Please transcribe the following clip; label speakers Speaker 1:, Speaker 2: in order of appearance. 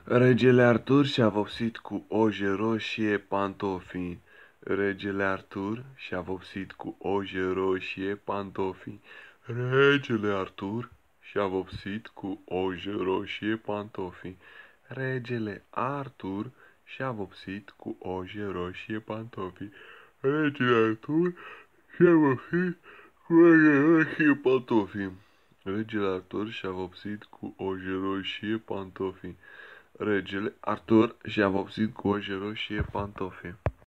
Speaker 1: Regele Artur și-a vopsit cu oje roșie pantofii. Regele Artur și-a vopsit cu oje roșie pantofii. Regele Artur și-a vopsit cu oje roșie pantofii. Regele Artur și-a vopsit cu oje roșie pantofii. Regele Artur și-a vopsit cu oje roșie pantofii. Regele Artur și-a vopsit cu oje roșie pantofii. Regele Artur și-a vopsit cu oje roșie pantofii.